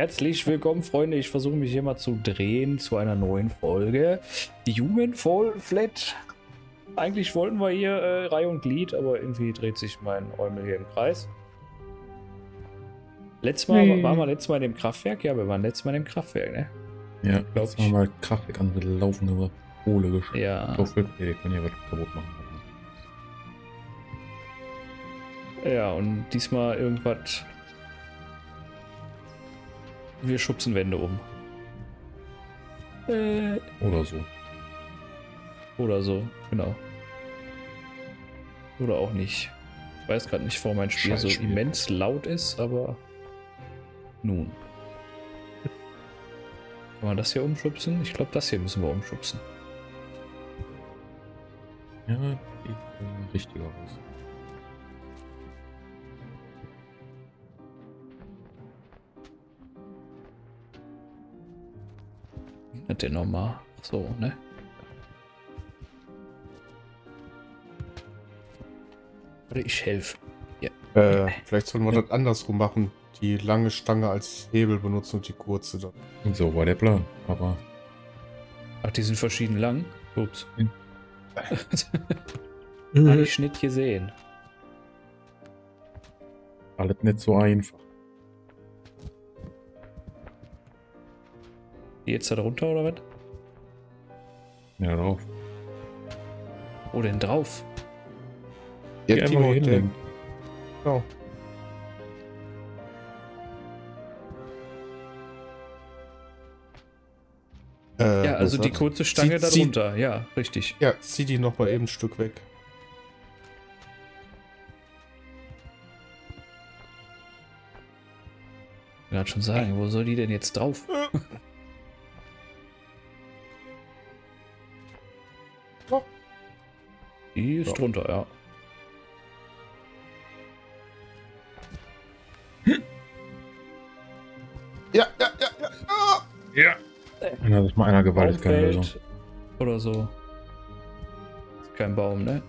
Herzlich willkommen, Freunde. Ich versuche mich hier mal zu drehen zu einer neuen Folge. Human Fall Flat. Eigentlich wollten wir hier Reihe und Glied, aber irgendwie dreht sich mein Eumel hier im Kreis. Letztes Mal waren wir letztes Mal in dem Kraftwerk. Ja, wir waren letztes Mal in dem Kraftwerk, ne? Ja, jetzt haben wir mal Kraftwerk an mit laufender Kohle geschafft. Ja. Okay, wir können hier was kaputt machen. Ja, und diesmal irgendwas. Wir schubsen Wände um. Oder so. Oder so, genau. Oder auch nicht. Ich weiß gerade nicht, warum mein Spiel so immens laut ist, aber nun. Kann man das hier umschubsen? Ich glaube, das hier müssen wir umschubsen. Ja, sieht richtiger aus. Hat der nochmal? So, ne? Oder ich helfe. Ja. Vielleicht sollen wir das andersrum machen. Die lange Stange als Hebel benutzen und die kurze dann. Und so war der Plan, aber... Ach, die sind verschieden lang? Ups. Hm. Habe ich nicht gesehen. Alles nicht so einfach. Jetzt da drunter oder was? Ja, drauf. Wo denn drauf? Ja, Geh Timo, einfach hin. Genau. Ja, also die kurze Stange da drunter. Ja, richtig. Ja, zieh die noch mal eben ein Stück weg. Ich kann schon sagen, wo soll die denn jetzt drauf? Die ist drunter, ja. Ja. Ja. Ja, das ist mal einer Gewalt, ist keine Lösung. Oder so. Ist kein Baum, ne?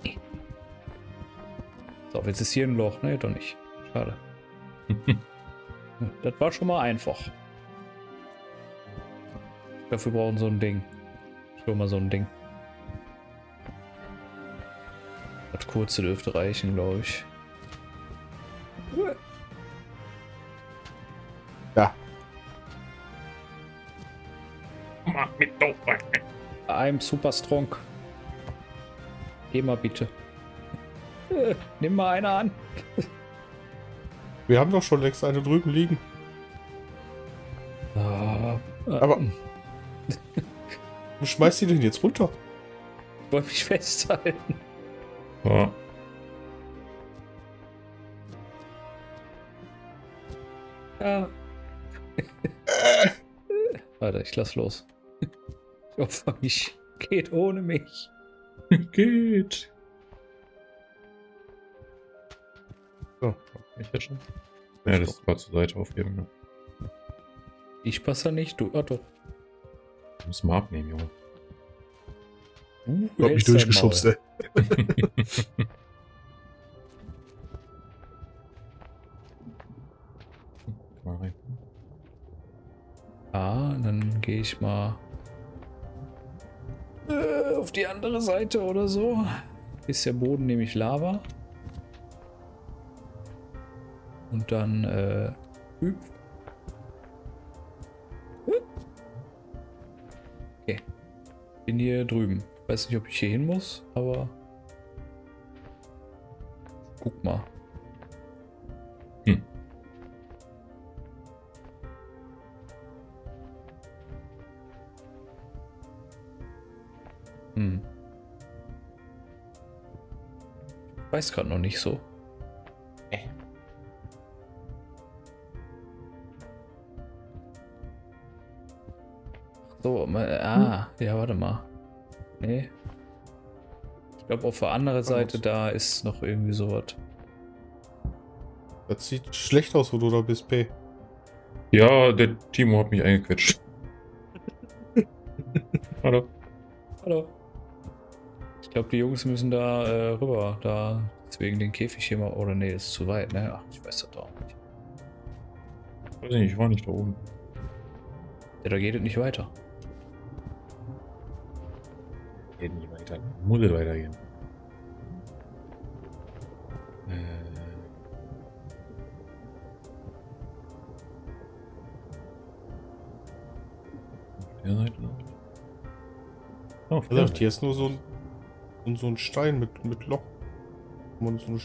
So, jetzt ist hier ein Loch, ne? Doch nicht. Schade. Das war schon mal einfach. Dafür brauchen so ein Ding. Schon mal so ein Ding. Das kurze dürfte reichen, glaube ich. Ja. I'm super strong. Geh mal bitte. Nimm mal eine an. Wir haben doch schon längst eine drüben liegen. Aber wo schmeißt die denn jetzt runter? Ich wollte mich festhalten. Ja. Ja. Warte, ich lass los. Ich opfer mich. Geht ohne mich. Geht. So. Ich ja schon. Ja, das war zur Seite aufheben. Ne? Ich passe da nicht, du. Ah, doch. Du musst mal abnehmen, Junge. Ich hab mich durchgeschubst, ey. Mal rein. Ah, dann gehe ich mal auf die andere Seite oder so. Ist der Boden nämlich Lava. Und dann okay. Bin hier drüben. Weiß nicht, ob ich hier hin muss, aber guck mal. Weiß gerade noch nicht so. So, ja, warte mal. Nee. Ich glaube, auf der anderen Seite, da ist noch irgendwie sowas. Das sieht schlecht aus, wo du da bist, P. Ja, der Timo hat mich eingequetscht. Hallo. Hallo. Ich glaube, die Jungs müssen da rüber. Da deswegen den Käfig hier mal. Oder nee, ist zu weit, ne? Ach, ich weiß das auch nicht. Weiß nicht, ich war nicht da oben. Ja, da geht es nicht weiter. Geht nicht weiter. Muss es weitergehen. Auf der Seite noch. Oh, auf der Ja, Seite. hier ist nur so ein Stein mit Loch. Und so eine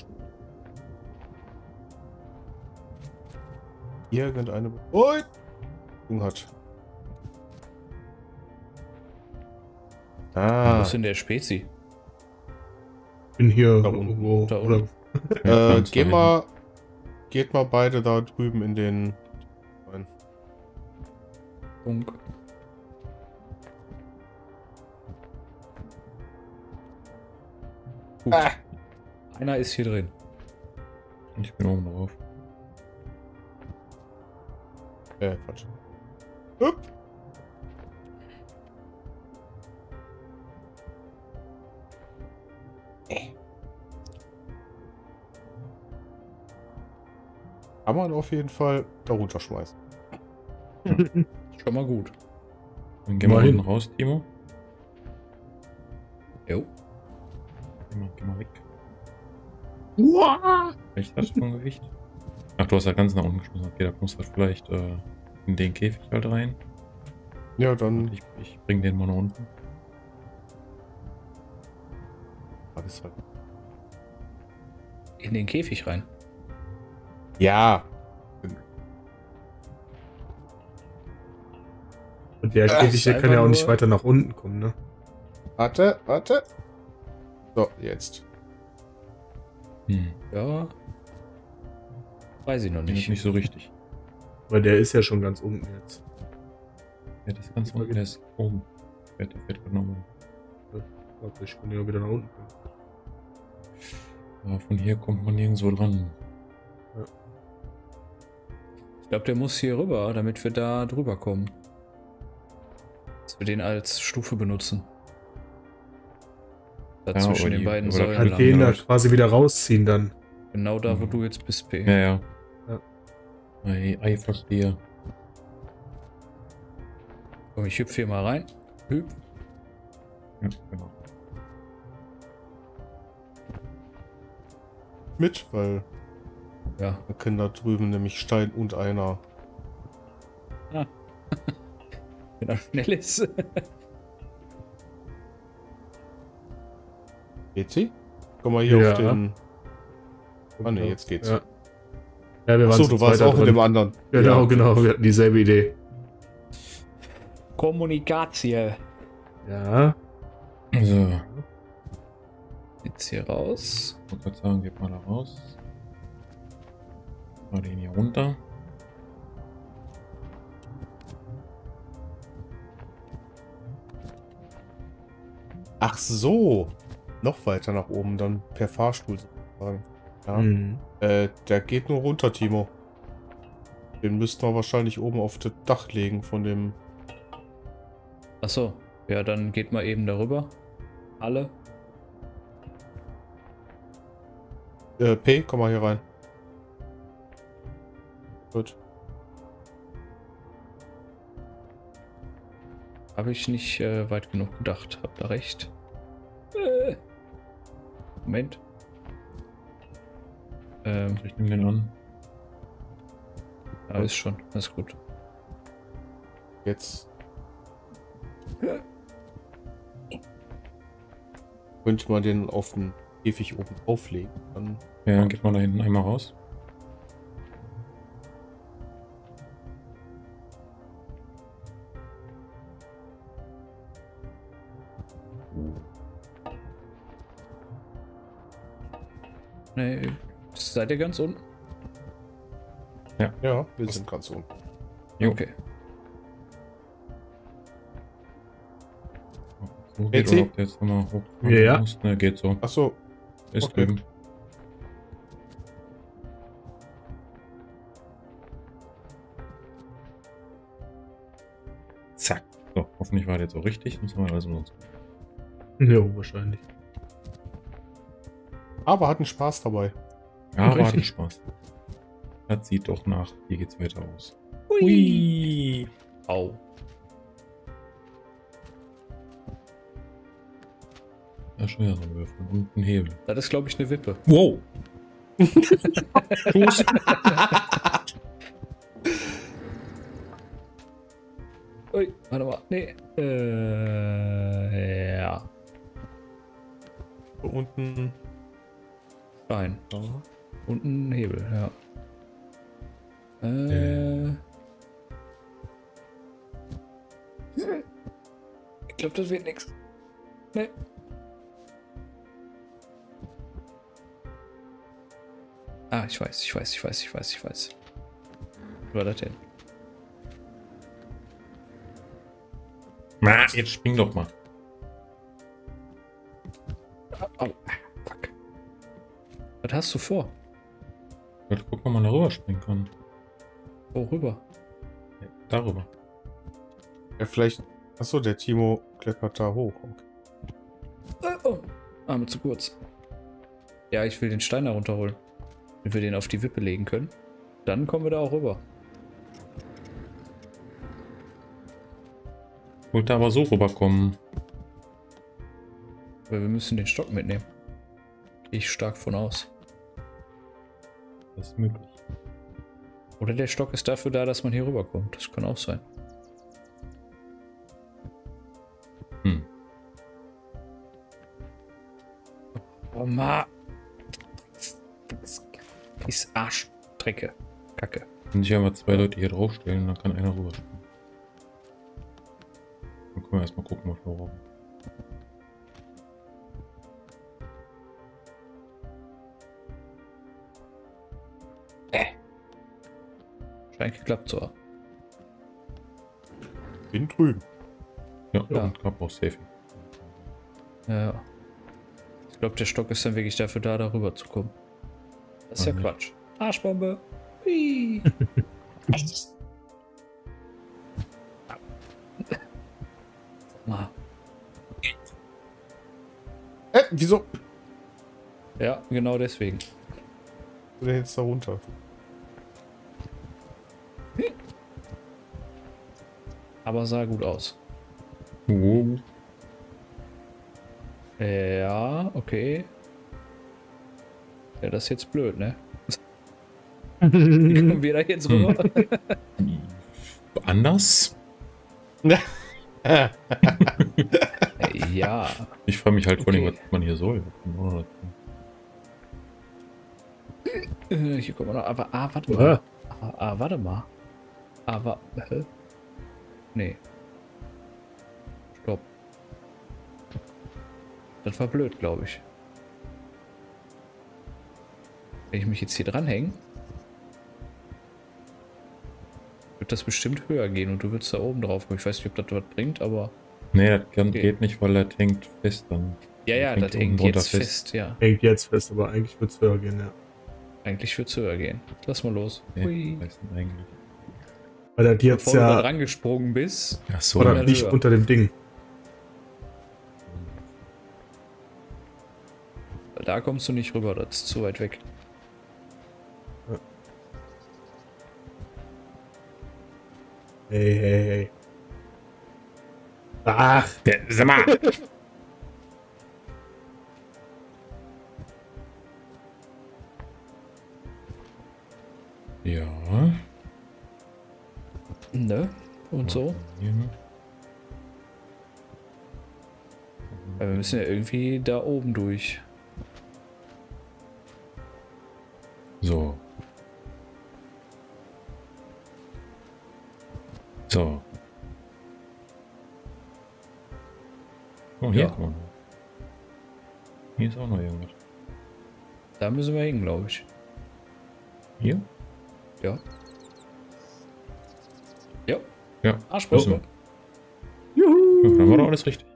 irgendeine Bewegung hat. Wo Ah, ist denn der Spezi? Bin hier Da unten. irgendwo. Da Oder, unten. Ganz da hinten. geht mal beide da drüben in den rein. Funk. Gut. Einer ist hier drin. Ich bin oben drauf. Quatsch. Hup. Kann man auf jeden Fall da runterschmeißen. Schon mal gut. Dann gehen wir Immerhin. unten raus, Timo. Jo. Geh mal weg. Uah! Welches hast du für ein Gewicht? Ach, du hast ja ganz nach unten geschmissen. Okay, da kommst du vielleicht in den Käfig halt rein. Ja, dann. Ich bring den mal nach unten. Alles halt. In den Käfig rein. Ja. Und der Ja, Käfig, ist der kann einfach ja auch nicht nur- weiter nach unten kommen, ne? Warte. So, jetzt. Ja. Weiß ich noch Nicht, nicht. nicht so richtig. Weil der ist ja schon ganz unten jetzt. Ja, das ist ganz unten, der ist oben. Der fährt genommen. Ich glaube, ich kann ja wieder nach unten kommen. Aber von hier kommt man nirgendwo dran. Ich glaube, der muss hier rüber, damit wir da drüber kommen. Dass wir den als Stufe benutzen. Da Ja, zwischen oder den die- beiden oder Säulen kann Halt den lang. da quasi wieder rausziehen dann. Genau da, wo Mhm. du jetzt bist, P. Ja, ja. Ja. Ei, verstehe. Komm, ich hüpfe hier mal rein. Hüp. Ja, genau. Mit, weil Ja. wir können da drüben nämlich Stein und einer. Wenn er schnell ist. Geht sie? Komm mal hier Ja. auf den. Ah ne, jetzt geht's. Ja, ja wir waren Achso, zu du warst zweit da auch in drin. dem anderen. Genau, Ja. genau. Wir hatten dieselbe Idee. Kommunikation. Ja. So, Jetzt hier raus. ich wollte gerade sagen, geht mal da raus. Mal den hier runter. Ach so. Noch weiter nach oben, dann per Fahrstuhl sozusagen. Ja. Mhm. Der geht nur runter, Timo. Den müssten wir wahrscheinlich oben auf das Dach legen von dem. Achso. Ja, dann geht mal eben darüber. Alle. P, komm mal hier rein. Gut. Habe ich nicht weit genug gedacht. Hab da recht. Moment. Ich nehme den an. Alles schon. Alles gut. Jetzt. Könnte man den auf den Käfig oben auflegen. Dann Ja, dann geht man da hinten einmal raus. Nee, seid ihr ganz unten? ja, wir sind ganz unten. Jo. Okay. So Geht geht sie? oder ob der jetzt nochmal hoch Ja. muss. Ne, geht so. Ach so. Ist Okay. drüben. Zack. So, hoffentlich war der jetzt auch richtig. Sonst haben wir alles umsonst. Ja, wahrscheinlich. Aber hatten Spaß dabei. Ja, war Richtig. richtig Spaß. Das sieht doch nach. Hier geht's weiter aus. Hui. Au. Da ist schon wieder so ein Würfel und ein Hebel. Das ist, glaube ich, eine Wippe. Wow! Fuß. Ui, warte mal. Nee. Ja. Da unten. Stein. Da. Und ein Hebel, ja. Ich glaube, das wird nichts. Nee. Ah, ich weiß. Wo war das denn? Na, jetzt spring doch mal. Au. Fuck. Was hast du vor? Ich guck mal, ob man darüber springen kann. Wo rüber? Ja, darüber. Ja, vielleicht. Achso, der Timo klettert da hoch. Okay. Oh. Arme zu kurz. Ja, ich will den Stein da runterholen. Wenn wir den auf die Wippe legen können, dann kommen wir da auch rüber. Wollte aber so rüberkommen. Weil wir müssen den Stock mitnehmen. Gehe ich stark von aus. Das ist möglich. Oder der Stock ist dafür da, dass man hier rüberkommt. Das kann auch sein. Hm. Oh ma. Ist Arschstrecke. Kacke. Wenn sich aber zwei Leute hier draufstellen, dann kann einer rüberspringen. Dann können wir erstmal gucken, was wir brauchen. Scheint geklappt so. Bin drüben. Ja, Ja. und gab auch safe. Ja. Ich glaube, der Stock ist dann wirklich dafür da, rüber zu kommen. Das ist ja Mhm. Quatsch. Arschbombe. Hui. Ah. Wieso? Ja, genau deswegen. Du denn jetzt da runter? Aber sah gut aus. Oh. Ja, okay. Ja, das ist jetzt blöd, ne? Wie kommen wir da jetzt rüber? Anders? Ja. Ich frage mich halt vor allem, Okay. was man hier soll. Hier kommen wir noch. Aber, warte mal. Ah, Warte mal. Aber, nee. Stopp. Das war blöd, glaube ich. Wenn ich mich jetzt hier dranhänge, wird das bestimmt höher gehen und du würdest da oben drauf kommen. Ich weiß nicht, ob das was bringt, aber... Nee, das Okay. geht nicht, weil das hängt fest dann. Ja, ja, Hängt das hängt unten drunter jetzt fest, ja. hängt jetzt fest, aber eigentlich wird es höher gehen, ja. Eigentlich wird es höher gehen. Lass mal los. Nee, Hui. weiß nicht eigentlich. Weil er jetzt Bevor du da ja. dran gesprungen bist. Ach so. Oder ja, nicht höher. unter dem Ding. Da kommst du nicht rüber, das ist zu weit weg. Hey, hey, hey. Ach, Sag mal! Ja. Ne? Und so? Hier. Weil wir müssen ja irgendwie da oben durch. So. So. Oh, hier. Ja. Guck mal. Hier ist auch noch irgendwas. Da müssen wir hin, glaube ich. Hier? Ja. Ja. Ja. Arschbombe. Ja, dann war doch alles richtig.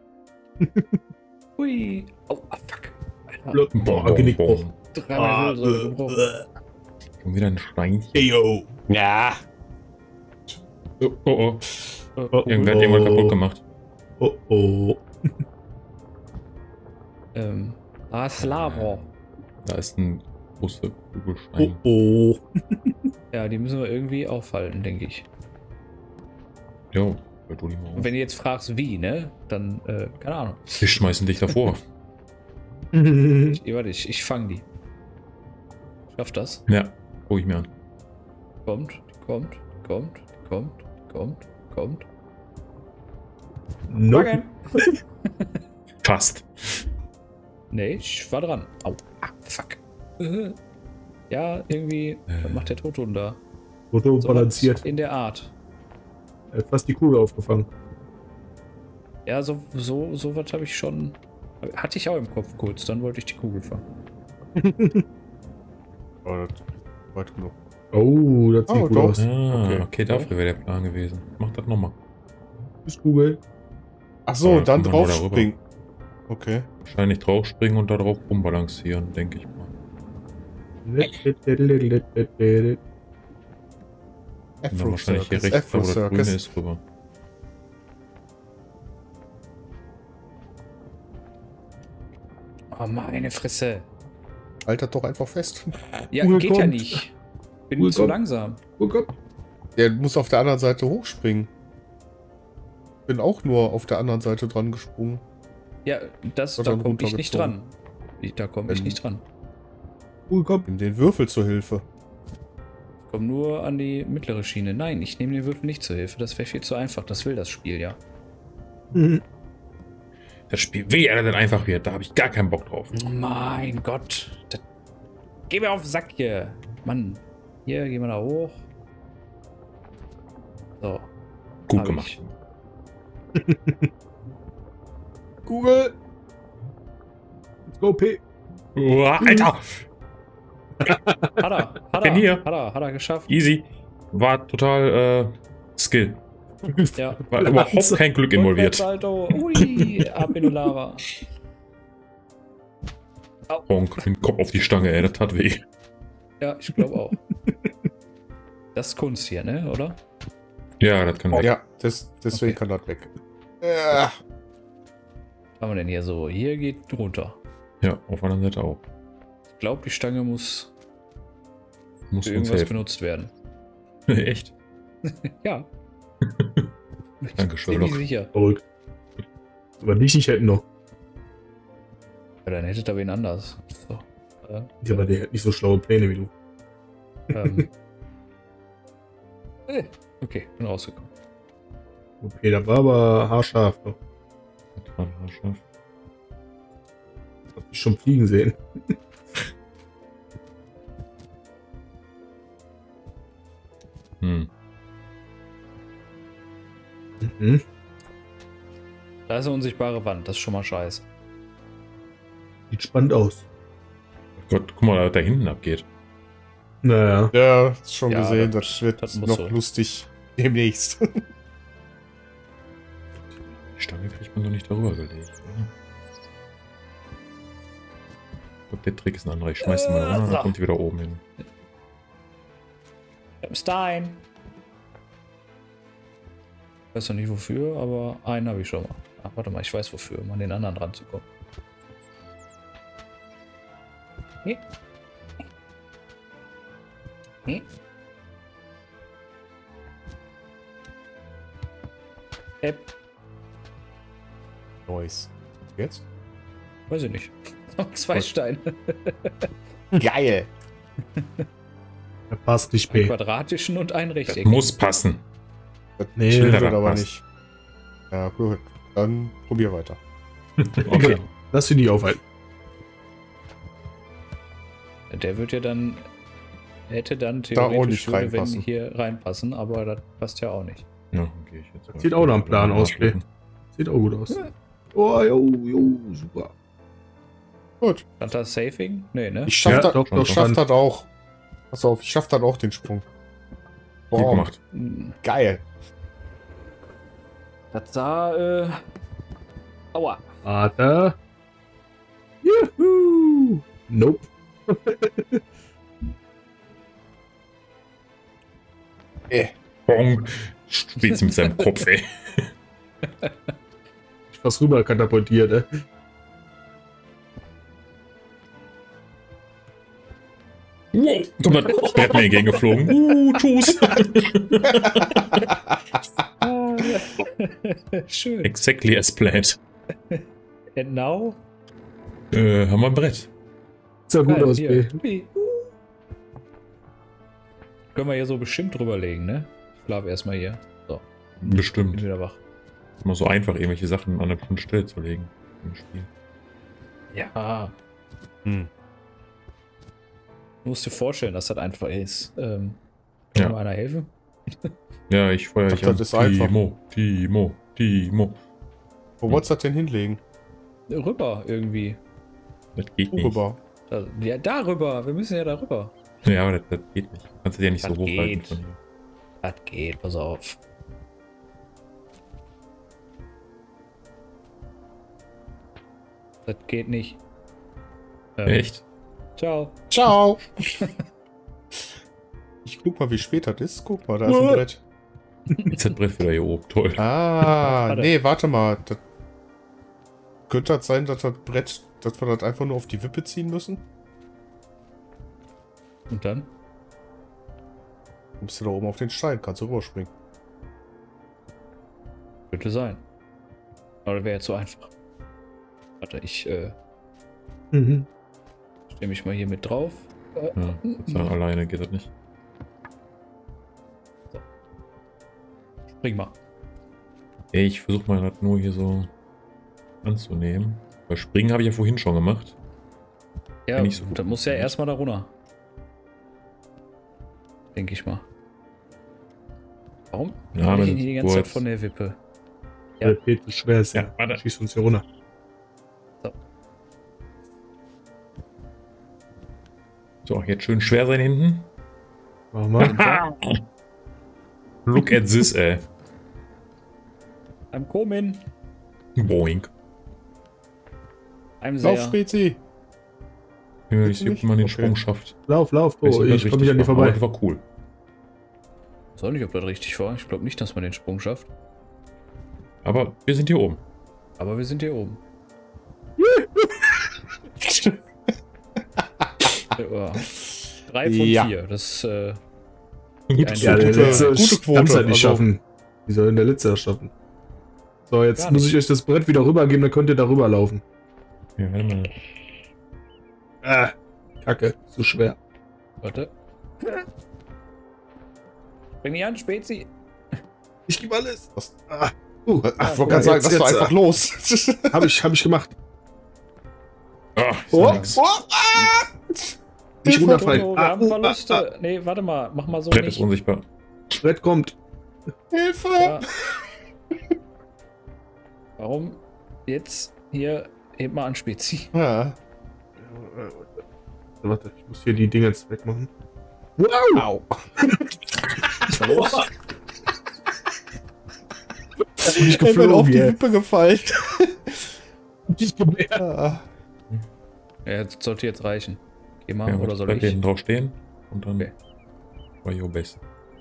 Hui. Oh, fuck. boah, Genickbruch. Dreimal so gebrochen. Schon wieder ein Steinchen. Yo. Ja. Oh, oh, oh. Oh, Irgendwer hat jemand kaputt gemacht. Oh, oh. Slavo. Da ist ein große Kugelstein. Oh. Ja, die müssen wir irgendwie aufhalten, denke ich. Jo, weil du die mal Und auf. wenn du jetzt fragst, wie, ne? Dann, keine Ahnung. Wir schmeißen dich davor. Warte, ich fange die. Schaff das? Ja, guck ich mir an. Kommt, kommt. Nope. Fast. Nee, ich war dran. Au. Ah, fuck. Ja, irgendwie, was macht der Toton da? Wurde So balanciert. was in der Art. Er hat fast die Kugel aufgefangen. Ja, so was habe ich schon. Hatte ich auch im Kopf kurz, dann wollte ich die Kugel fangen. Aber das weit genug. Oh, das sieht Oh, gut doch. aus. Ah, okay, dafür wäre der Plan gewesen. Mach das nochmal. Tschüss, Kugel. Ach so, Ja, dann kommt man nur draufspringen. Okay. Wahrscheinlich draufspringen und da drauf rumbalancieren, denke ich mal. Und dann wahrscheinlich hier rechts, da wo das Grüne ist, rüber. Oh, meine Fresse. Haltet doch einfach fest. Ja, Kugel geht ja kommt. nicht. Bin Kugel zu kommt. langsam. Oh Gott. Der muss auf der anderen Seite hochspringen. Bin auch nur auf der anderen Seite dran gesprungen. Ja, da Wird dann komme ich nicht dran. runtergezogen. Da komme ich nicht dran. Kugel kommt. Nimm den Würfel zur Hilfe. Ich komme nur an die mittlere Schiene. Nein, ich nehme den Würfel nicht zur Hilfe. Das wäre viel zu einfach. Das will das Spiel ja. Das Spiel, wie er denn einfach wird, da habe ich gar keinen Bock drauf. Mein Gott. Geh mir auf den Sack hier. Mann. Hier, gehen wir da hoch. So. Gut Hab gemacht. ich. Google! Let's go, P. Uah, Alter! Hat hier. er geschafft. Easy. War total Skill. Ja. War überhaupt kein Glück involviert. Rückwärtssalto. Ui, ab in die Lava. Bonk, den Kopf auf die Stange, ey, das tat weh. Ja, ich glaube auch. Das ist Kunst hier, ne, oder? Ja, das kann weg. Ja, deswegen Okay. kann das weg. Was haben wir denn hier so? Hier geht runter. Ja, auf der anderen Seite auch. Ich glaube, die Stange muss Muss für uns irgendwas helfen. benutzt werden. Echt? Ja. Danke, Ich bin nicht Sherlock. sicher. Verrückt. Aber dich nicht hätten noch. Ja, dann hättet ihr wen anders. So. Ja, aber der hat nicht so schlaue Pläne wie du. Ähm. Okay, bin rausgekommen. Okay, da war aber haarscharf noch. Das war haarscharf. Hab ich schon fliegen sehen. Hm. Mhm. Da ist eine unsichtbare Wand, das ist schon mal scheiße. Sieht spannend aus. Gott, guck mal, was da hinten abgeht. Naja. Ja, ist schon Ja, gesehen. das- Das wird das muss noch so. lustig demnächst. Die Stange kriegt man doch nicht darüber gelegt, oder? Ich glaube, der Trick ist ein anderer. Ich schmeiß die mal runter und so. dann kommt die wieder oben hin. Ich hab Stein. Ich weiß noch nicht wofür, aber einen habe ich schon mal. Ach, warte mal, ich weiß wofür, um an den anderen ranzukommen. Nee. Nee. Neues. Jetzt? Weiß ich nicht. Zwei Gut. Steine. Geil! Er passt nicht, Einen B. quadratischen und einen Das rechteckigen. muss passen. Das Nee, chillt das aber passt. nicht. Ja, gut. Dann probier weiter. Okay. Lass ihn nicht aufhalten. Der wird ja dann. Hätte dann Da auch theoretisch nicht würde, wenn reinpassen. hier reinpassen, aber das passt ja auch nicht. Ja, gehe ich jetzt. Das sieht auch nach einem Plan aus, B. Sieht auch gut aus. Oh, jo, super. Gut. Hat das Saving? Nee, ne? Ich schaff, Ja, das, doch, doch, ich schaff schon. das auch. Pass auf, ich schaff dann auch den Sprung. Gut Boah, gemacht. geil. Das sah, aua. Vater. Juhu. Nope. Bonk. Spielt's mit seinem Kopf, ey. Ich fast rüber katapultiert, ne? Guck mal, der hat mir entgegengeflogen. Tschüss. Schön. Exactly as planned. And now? Haben wir ein Brett. Sah gut aus, Hier. ey. Hui. Können wir hier so bestimmt drüberlegen, ne? Ich schlafe erstmal hier. So, bin Bestimmt. wieder wach. Immer so einfach, irgendwelche Sachen an einer bestimmten Stelle zu legen im Spiel. Ja. Hm. Du musst dir vorstellen, dass das einfach ist. Kann Ja. mir einer helfen? Ja, ich feuer Ach, dich an. das ist einfach. Timo. Wo wolltest du das denn hinlegen? Rüber irgendwie. Das geht nicht. Rüber. Ja, darüber. Wir müssen ja darüber. Ja, aber das geht nicht. Du kannst es ja nicht Das so hochhalten geht. von hier. Das geht, pass auf. Das geht nicht. Echt? Ciao. Ciao! Ich guck mal, wie spät das ist. Guck mal, da ist ein Brett. Jetzt das Brett wieder hier oben. Toll. Ah, Warte. nee, warte mal. Das könnte das sein, dass das Brett, dass wir das einfach nur auf die Wippe ziehen müssen? Und dann? Kommst du da oben auf den Stein, kannst du rüberspringen. Könnte sein. Aber das wäre jetzt so einfach. Warte, ich stelle mich mal hier mit drauf. Ja, sozusagen alleine geht das nicht. Spring mal. Ey, ich versuche mal das nur hier so anzunehmen. Weil Springen habe ich ja vorhin schon gemacht. Ja, Nicht so gut. dann muss ja erstmal da runter. Denke ich mal. Warum? Ja, Kann wir ich sind hier die zu ganze Zeit kurz. von der Wippe? Ja. Der Peter schwer ist, Ja, ja. warte. Schießt uns hier runter. So, jetzt schön schwer sein hinten. Machen wir. Look at this, ey. I'm coming. Boing. I'm Lauf, there. Spezi! Bin mir nicht sicher, ob man den Okay. Sprung schafft. Lauf, Weiß oh, nicht, ob das ich komme richtig nicht an dir war, aber vorbei. Das war cool. Ich weiß auch nicht, ob das richtig war. Ich glaube nicht, dass man den Sprung schafft. Aber wir sind hier oben. Aber wir sind hier oben. Ja. 3 von Ja. 4. Das Gut, ein- Ja, der Gute- letzte gute Quote, kann's halt nicht also- schaffen. Wie soll denn der letzte das schaffen? So, jetzt Gar muss nicht. ich euch das Brett wieder rübergeben, dann könnt ihr da rüberlaufen. Ja, warte mal. Kacke, zu schwer. Warte. Bring mich an, Spezi. Ich gebe alles. Was? Ah, Ich wollte gerade sagen, lass doch einfach los. hab ich gemacht. Ah, Oh, nix. Nicht Hilfe! runterfallen. Oh, wir haben Verluste. Nee, warte mal. Mach mal so Brett ist nicht. unsichtbar. Brett kommt. Hilfe! Ja. Warum? Jetzt hier, heb mal an, Spezi. Ja. Warte, ich muss hier die Dinger jetzt wegmachen. Wow! Au. Was ist los? Ich bin Ich bin geflogen auf die hier. Wippe gefallen. Ich gemerkt. Ah. Ja, das sollte jetzt reichen. Geh mal, Ja, oder soll bleib ich? hinten drauf stehen und dann Okay. war your best.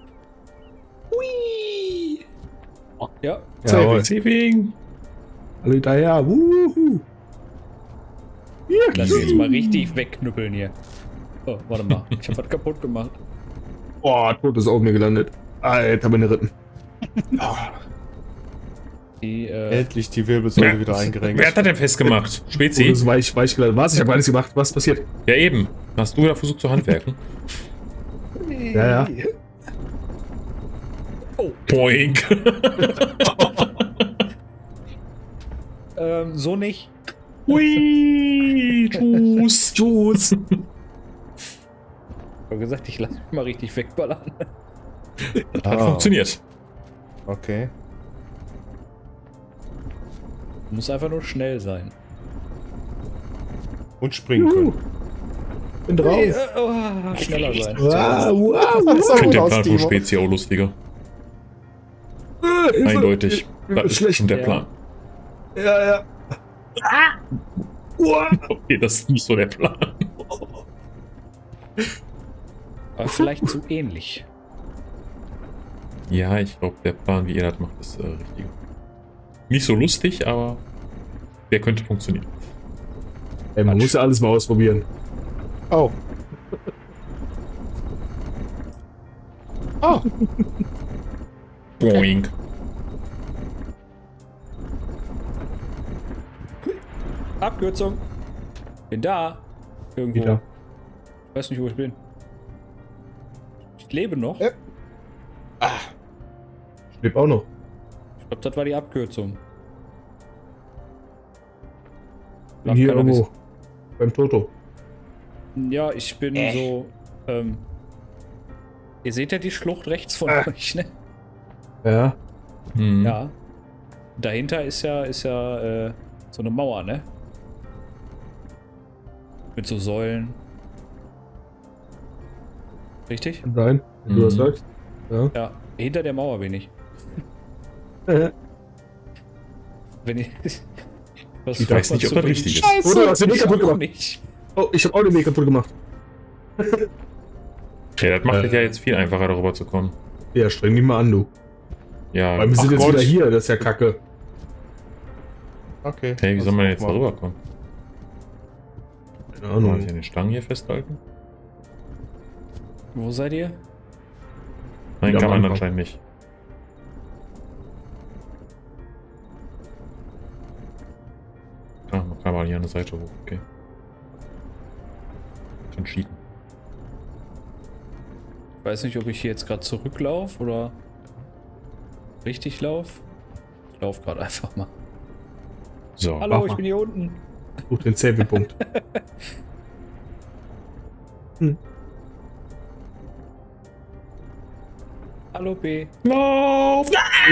Hui! Ja, Jawohl. Saving! Alle hinterher. Wuhu. lass uns jetzt mal richtig wegknüppeln hier. Oh, warte mal. Ich hab was kaputt gemacht. Boah, tot ist auf mir gelandet. Alter, meine Rippen. Die, Endlich die Wirbelsäule wieder eingerenkt. Wer hat das denn festgemacht? Spezi? Das weich gelandet. Was? Ich habe alles gemacht. Was passiert? Ja, eben. Hast du da versucht zu handwerken? Ja. Boink! so nicht. Hui! Tschüss! Tschüss. Ich hab gesagt, ich lass mich mal richtig wegballern. Hat funktioniert. Okay. Muss einfach nur schnell sein. Und springen können. Bin drauf. Schneller sein. Wow. Das sah Ich finde gut den aus, Plan von Timo. Spezi auch lustiger. Hilfe. Eindeutig. Mir Das wird ist schlecht. schon der ja. Plan. Ja. Okay, das ist nicht so der Plan. Aber vielleicht zu ähnlich. Ja, ich glaube, der Plan, wie ihr das macht, ist richtig. Nicht so lustig, aber der könnte funktionieren. Ey, man muss ja alles mal ausprobieren. Oh. Ah, Boink. Abkürzung. Bin da. Irgendwo. Wieder. Ich weiß nicht, wo ich bin. Ich lebe noch. Ja. Ich lebe auch noch. Ich glaube, das war die Abkürzung. Bin hier keiner irgendwo. Beim Toto. Ja, ich bin so. Ihr seht ja die Schlucht rechts von euch, ne? Ja. Hm. Ja. Dahinter ist ja so eine Mauer, ne? Mit so Säulen. Richtig? Kann sein, wenn du das Mhm. sagst. Ja. Ja. Hinter der Mauer bin ich. Wenn ich. Was Ich weiß nicht, ob das richtig ist. Scheiße, Oder hast du den Weg ich kaputt auch gemacht? nicht. Oh, ich habe auch den Weg kaputt gemacht. Ja, das macht es ja jetzt viel einfacher, darüber zu kommen. Ja, streng dich mal an, du. Ja, Weil wir sind Ach jetzt Gott. wieder hier, das ist ja kacke. okay. hey, wie soll man jetzt mal. darüber kommen? Keine Kann man Ahnung. sich an den Stangen hier festhalten? Wo seid ihr? Nein, Wieder kann am man Anfang. anscheinend nicht. Ah, man kann mal hier an der Seite hoch, okay. Kann cheaten. Ich weiß nicht, ob ich hier jetzt gerade zurücklaufe oder richtig laufe. Ich laufe gerade einfach mal. So. Hallo, mach ich mal. bin hier unten. Such den Saving-Punkt. Hallo B. Lauf!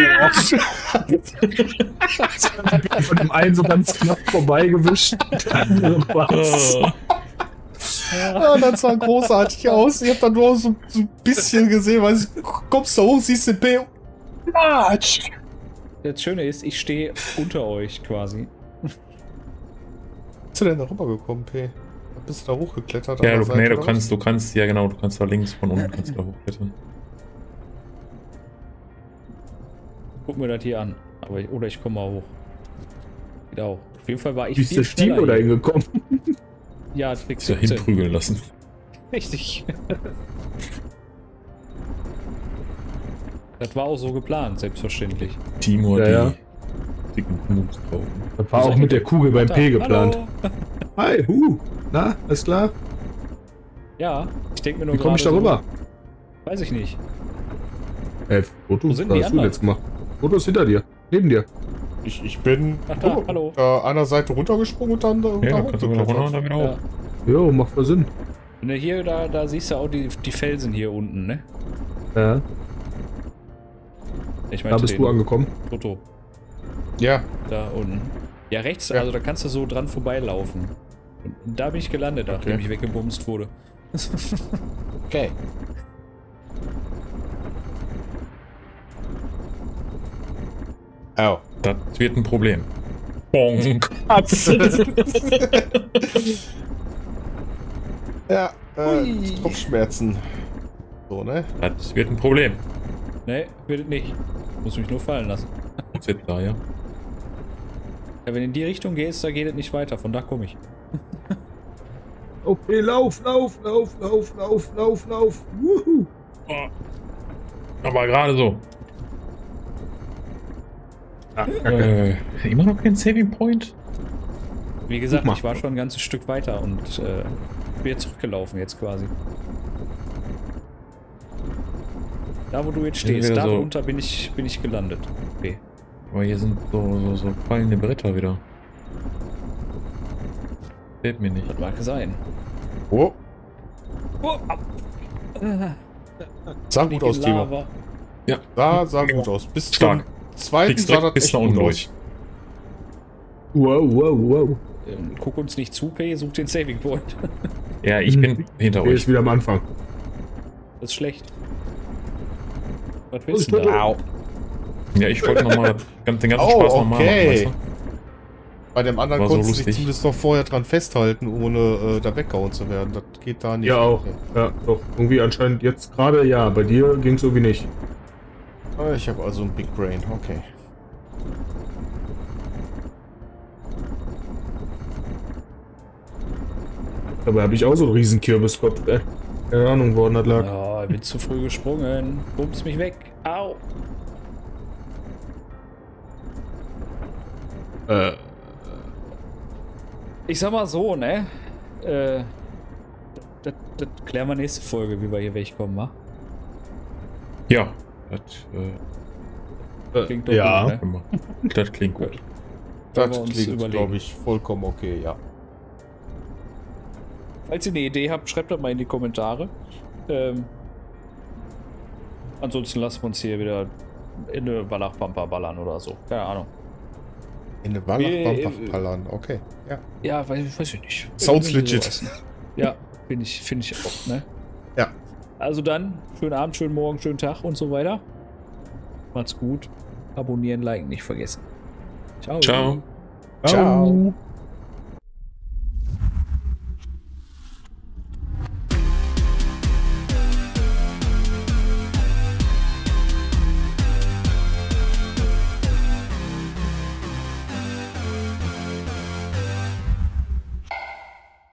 Von dem einen so ganz knapp vorbeigewischt. Der andere war's. Oh. Ja, das sah großartig aus. Ich hab dann nur so ein bisschen gesehen, weil du kommst da hoch, siehst den P. Matsch! Das Schöne ist, ich stehe unter euch quasi. Bist du denn da rübergekommen, P? Bist du da hochgeklettert? Ja, an du, der Seite, nee, oder was? du kannst, ja genau, du kannst da links von unten kannst du da hochklettern. Guck mir das hier an. Aber oder ich komme mal hoch. Geht auch. Auf jeden Fall war ich Wie ist viel das schneller Team da hier. hingekommen? Ja, Trick Ist ja 17. hinprügeln lassen. Richtig. Das war auch so geplant, selbstverständlich. Timo hat Ja, die dicken Moves drauf. Das war auch mit der Kugel beim P geplant. Hallo. Hi, na, alles klar? Ja, ich denke mir nur Wie komme ich da gerade rüber? So, weiß ich nicht. Foto, Wo sind was die hast du anderen? jetzt gemacht? Foto ist hinter dir, neben dir. Ich bin Ach da, hallo. an der Seite runtergesprungen und dann da Ja, kannst du wieder runter und dann wieder Ja. hoch. Jo, macht voll Sinn. Wenn du hier, da siehst du auch die Felsen hier unten, ne? Ja, Ich da meinte bist du angekommen. Foto. Ja, Da unten. Ja, rechts, Ja. also da kannst du so dran vorbeilaufen. Und da bin ich gelandet, nachdem Okay. ich weggebumst wurde. okay. Au. Das wird ein Problem. Bonk. Ja, Hui. Kopfschmerzen. So, ne? Das wird ein Problem. Ne, wird nicht. Muss mich nur fallen lassen. Jetzt wird da, ja. Ja, wenn du in die Richtung gehst, da geht es nicht weiter. Von da komme ich. Okay, lauf. Wuhu. Aber gerade so. Ah, kacke. Immer noch kein Saving Point? Wie gesagt, Guck mal. ich war schon ein ganzes Stück weiter und bin jetzt zurückgelaufen jetzt quasi. Da, wo du jetzt stehst, wieder da so. runter bin ich gelandet. Okay. Aber hier sind so fallende Bretter wieder. Fällt mir nicht. Das mag sein. Oh, Oh, sah gut aus, Timo. Lava. Sah gut aus. Bis Stark. zum zweiten Kriegst sah direkt das bis echt nach unten gut durch. aus. Wow. Guck uns nicht zu, P, such den Saving Point. Ja, ich bin hinter Der euch. ist wieder am Anfang. Das ist schlecht. Was willst Oh, du da? Au. Ja, ich wollte nochmal den ganzen Oh, Spaß nochmal okay. machen, weißt du? Bei dem anderen War so konntest du dich lustig. zumindest noch vorher dran festhalten, ohne da weggehauen zu werden. Das geht da nicht. Ja, auch. Ja, doch. Irgendwie anscheinend jetzt gerade, ja. Bei dir ging es irgendwie nicht. Ah, ich habe also ein Big Brain, okay. Dabei habe ich auch so einen riesen Kürbiskopf. Keine Ahnung, woran das lag. Ja, bin zu früh gesprungen. Bums mich weg. Au. Ich sag mal so, ne? Das klären wir nächste Folge, wie wir hier wegkommen, wa? Ja, das Klingt doch ja. gut, ne? Das klingt gut. Wollen Das wir uns klingt, überlegen. glaube ich, vollkommen okay, ja. Falls ihr eine Idee habt, schreibt das mal in die Kommentare. Ansonsten lassen wir uns hier wieder in eine Wallachpampa ballern oder so. Keine Ahnung. In eine Wallachpampa ballern, okay. Ja. Ja, weiß ich nicht. Sounds Irgendwie legit. sowas. Ja, finde ich auch, ne? Ja. Also dann, schönen Abend, schönen Morgen, schönen Tag und so weiter. Macht's gut. Abonnieren, liken nicht vergessen. Ciao. Ciao. Ciao.